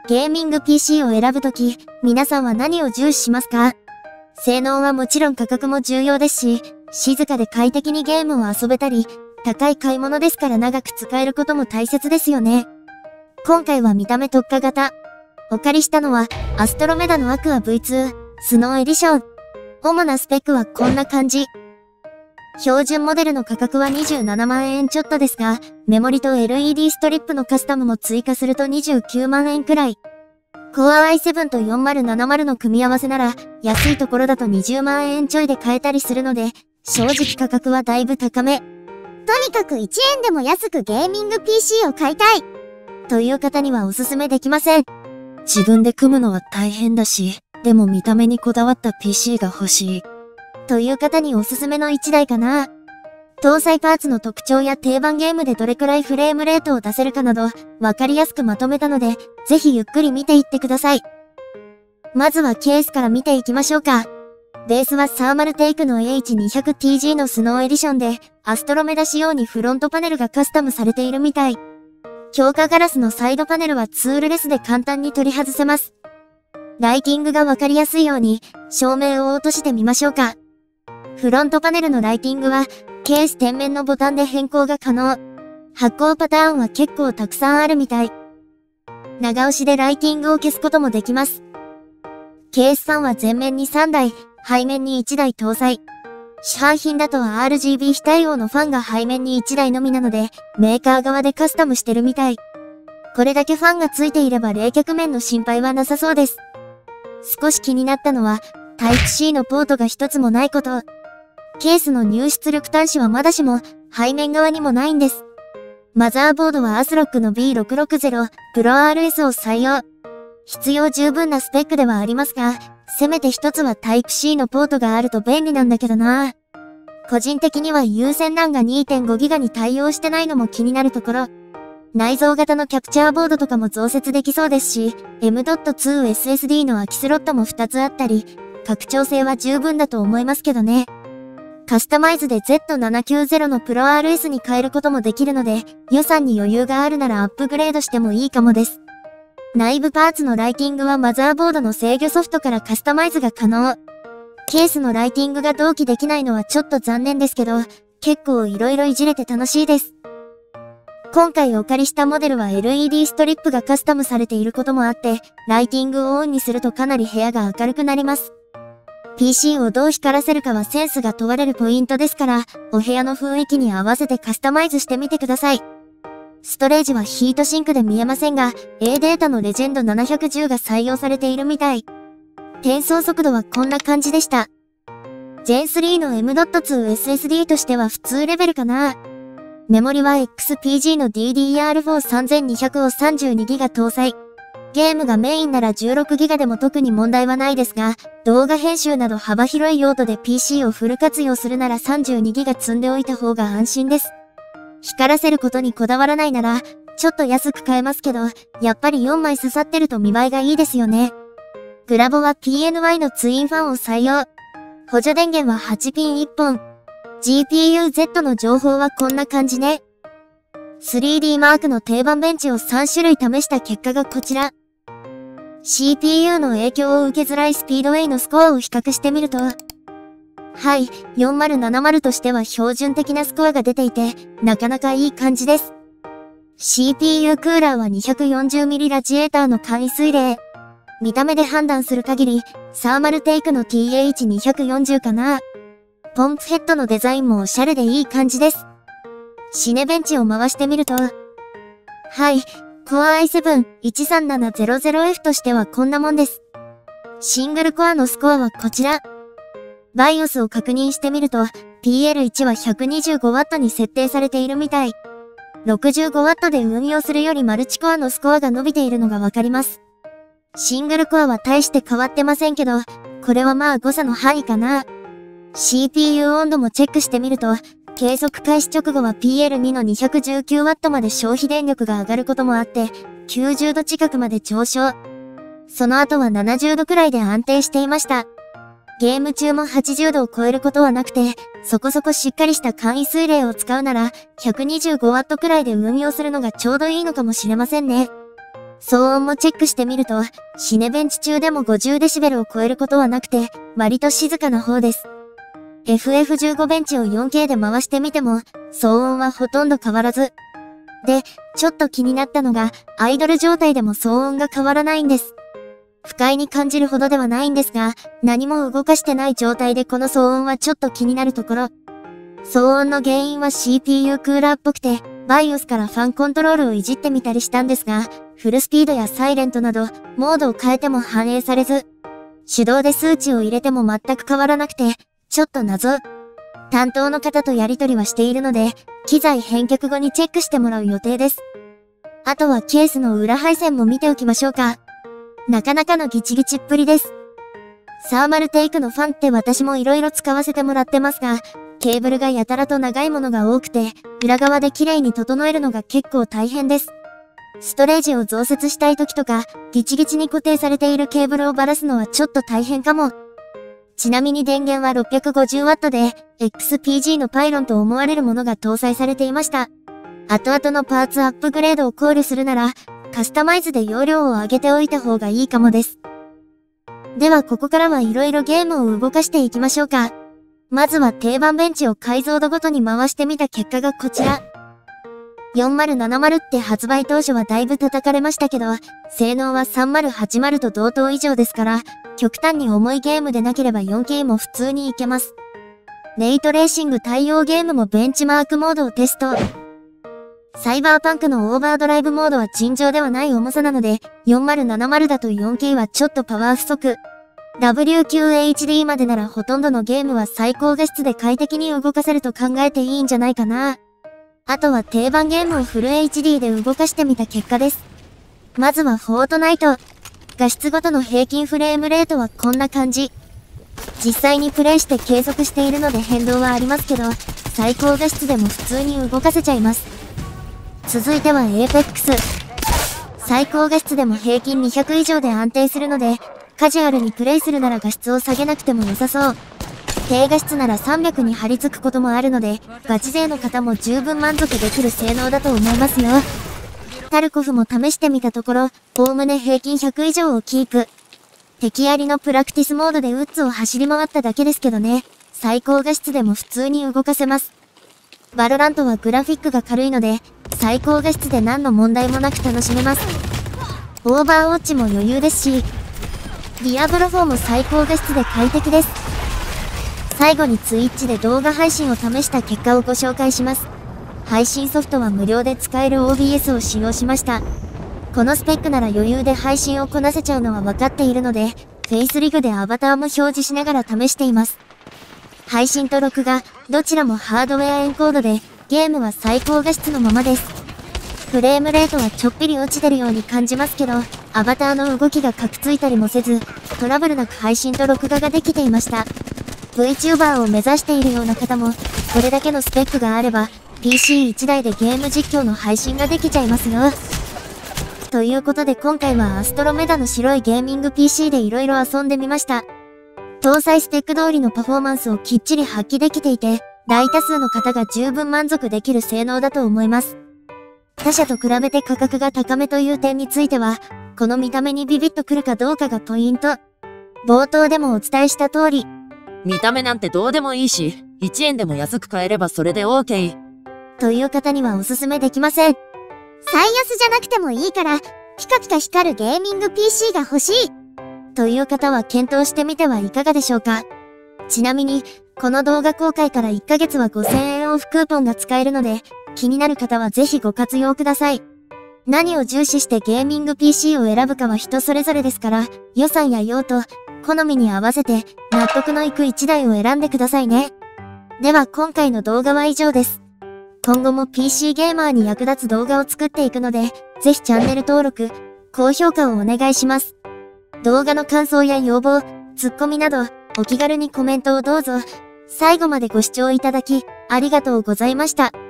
ゲーミング PC を選ぶとき、皆さんは何を重視しますか？性能はもちろん価格も重要ですし、静かで快適にゲームを遊べたり、高い買い物ですから長く使えることも大切ですよね。今回は見た目特化型。お借りしたのは、アストロメダのアクア V2、スノーエディション。主なスペックはこんな感じ。標準モデルの価格は27万円ちょっとですが、メモリと LED ストリップのカスタムも追加すると29万円くらい。Core i7 と4070の組み合わせなら、安いところだと20万円ちょいで買えたりするので、正直価格はだいぶ高め。とにかく1円でも安くゲーミング PC を買いたいという方にはおすすめできません。 自分で組むのは大変だし、でも見た目にこだわった PC が欲しい。 という方におすすめの1台かな。搭載パーツの特徴や定番ゲームでどれくらいフレームレートを出せるかなど、わかりやすくまとめたので、ぜひゆっくり見ていってください。まずはケースから見ていきましょうか。ベースはサーマルテイクの H200TG のスノーエディションで、アストロメダ仕様にフロントパネルがカスタムされているみたい。強化ガラスのサイドパネルはツールレスで簡単に取り外せます。ライティングがわかりやすいように、照明を落としてみましょうか。フロントパネルのライティングは、ケース天面のボタンで変更が可能。発光パターンは結構たくさんあるみたい。長押しでライティングを消すこともできます。ケースファンは前面に3台、背面に1台搭載。市販品だと RGB 非対応のファンが背面に1台のみなので、メーカー側でカスタムしてるみたい。これだけファンがついていれば冷却面の心配はなさそうです。少し気になったのは、タイプ C のポートが一つもないこと。ケースの入出力端子はまだしも、背面側にもないんです。マザーボードはアスロックの B660 Pro RS を採用。必要十分なスペックではありますが、せめて一つはタイプ C のポートがあると便利なんだけどな。個人的には有線 LAN が 2.5GB に対応してないのも気になるところ。内蔵型のキャプチャーボードとかも増設できそうですし、M.2 SSD の空きスロットも2つあったり、拡張性は十分だと思いますけどね。カスタマイズで Z790 の Pro RS に変えることもできるので、予算に余裕があるならアップグレードしてもいいかもです。内部パーツのライティングはマザーボードの制御ソフトからカスタマイズが可能。ケースのライティングが同期できないのはちょっと残念ですけど、結構色々いじれて楽しいです。今回お借りしたモデルは LED ストリップがカスタムされていることもあって、ライティングをオンにするとかなり部屋が明るくなります。PC をどう光らせるかはセンスが問われるポイントですから、お部屋の雰囲気に合わせてカスタマイズしてみてください。ストレージはヒートシンクで見えませんが、A データのレジェンド710が採用されているみたい。転送速度はこんな感じでした。Gen 3の M.2 SSD としては普通レベルかな。メモリは XPG の DDR4 3200 を 32GB 搭載。ゲームがメインなら 16GB でも特に問題はないですが、動画編集など幅広い用途で PC をフル活用するなら 32GB 積んでおいた方が安心です。光らせることにこだわらないなら、ちょっと安く買えますけど、やっぱり4枚刺さってると見栄えがいいですよね。グラボは PNY のツインファンを採用。補助電源は8ピン1本。GPU-Z の情報はこんな感じね。3D マークの定番ベンチを3種類試した結果がこちら。CPU の影響を受けづらいスピードウェイのスコアを比較してみると、はい、4070としては標準的なスコアが出ていて、なかなかいい感じです。CPU クーラーは 240mm ラジエーターの簡易水冷。見た目で判断する限り、サーマルテイクの TH240 かな。ポンプヘッドのデザインもおしゃれでいい感じです。シネベンチを回してみると、はい、Core i7-13700F としてはこんなもんです。シングルコアのスコアはこちら。BIOS を確認してみると、PL1 は 125W に設定されているみたい。65W で運用するよりマルチコアのスコアが伸びているのがわかります。シングルコアは大して変わってませんけど、これはまあ誤差の範囲かな。CPU 温度もチェックしてみると、計測開始直後は PL2 の 219W まで消費電力が上がることもあって、90度近くまで上昇。その後は70度くらいで安定していました。ゲーム中も80度を超えることはなくて、そこそこしっかりした簡易水冷を使うなら、125W くらいで運用するのがちょうどいいのかもしれませんね。 騒音もチェックしてみると、シネベンチ中でも50デシベルを超えることはなくて、割と静かな方です。FF15 ベンチを 4K で回してみても、騒音はほとんど変わらず。で、ちょっと気になったのが、アイドル状態でも騒音が変わらないんです。不快に感じるほどではないんですが、何も動かしてない状態でこの騒音はちょっと気になるところ。騒音の原因は CPU クーラーっぽくて、BIOS からファンコントロールをいじってみたりしたんですが、フルスピードやサイレントなど、モードを変えても反映されず、手動で数値を入れても全く変わらなくて、ちょっと謎。担当の方とやり取りはしているので、機材返却後にチェックしてもらう予定です。あとはケースの裏配線も見ておきましょうか。なかなかのギチギチっぷりです。サーマルテイクのファンって私も色々使わせてもらってますが、ケーブルがやたらと長いものが多くて、裏側で綺麗に整えるのが結構大変です。ストレージを増設したい時とか、ギチギチに固定されているケーブルをばらすのはちょっと大変かも。ちなみに電源は 650W で、XPG のパイロンと思われるものが搭載されていました。後々のパーツアップグレードを考慮するなら、カスタマイズで容量を上げておいた方がいいかもです。ではここからは色々ゲームを動かしていきましょうか。まずは定番ベンチを解像度ごとに回してみた結果がこちら。4070って発売当初はだいぶ叩かれましたけど、性能は3080と同等以上ですから、極端に重いゲームでなければ 4K も普通にいけます。レイトレーシング対応ゲームもベンチマークモードをテスト。サイバーパンクのオーバードライブモードは尋常ではない重さなので、4070だと 4K はちょっとパワー不足。WQHD までならほとんどのゲームは最高画質で快適に動かせると考えていいんじゃないかな。あとは定番ゲームをフル HD で動かしてみた結果です。まずはフォートナイト。画質ごとの平均フレームレートはこんな感じ。実際にプレイして計測しているので変動はありますけど、最高画質でも普通に動かせちゃいます。続いては Apex。最高画質でも平均200以上で安定するので、カジュアルにプレイするなら画質を下げなくても良さそう。低画質なら300に張り付くこともあるので、ガチ勢の方も十分満足できる性能だと思いますよ。タルコフも試してみたところ、おおむね平均100以上をキープ。敵ありのプラクティスモードでウッズを走り回っただけですけどね、最高画質でも普通に動かせます。バロラントはグラフィックが軽いので、最高画質で何の問題もなく楽しめます。オーバーウォッチも余裕ですし、ディアブロ4も最高画質で快適です。最後にツイッチで動画配信を試した結果をご紹介します。配信ソフトは無料で使える OBS を使用しました。このスペックなら余裕で配信をこなせちゃうのは分かっているので、フェイスリグでアバターも表示しながら試しています。配信と録画、どちらもハードウェアエンコードで、ゲームは最高画質のままです。フレームレートはちょっぴり落ちてるように感じますけど、アバターの動きがカクついたりもせず、トラブルなく配信と録画ができていました。VTuber を目指しているような方も、これだけのスペックがあれば、PC1 台でゲーム実況の配信ができちゃいますよ。ということで今回はアストロメダの白いゲーミング PC で色々遊んでみました。搭載スペック通りのパフォーマンスをきっちり発揮できていて、大多数の方が十分満足できる性能だと思います。他社と比べて価格が高めという点については、この見た目にビビッとくるかどうかがポイント。冒頭でもお伝えした通り、 見た目なんてどうでもいいし、1円でも安く買えればそれで OK。 という方にはおすすめできません。最安じゃなくてもいいから、ピカピカ光るゲーミング PC が欲しいという方は検討してみてはいかがでしょうか。ちなみに、この動画公開から1ヶ月は5000円オフクーポンが使えるので、気になる方はぜひご活用ください。何を重視してゲーミング PC を選ぶかは人それぞれですから、予算や用途、好みに合わせて納得のいく1台を選んでくださいね。では今回の動画は以上です。今後も PC ゲーマーに役立つ動画を作っていくので、ぜひチャンネル登録、高評価をお願いします。動画の感想や要望、ツッコミなど、お気軽にコメントをどうぞ。最後までご視聴いただき、ありがとうございました。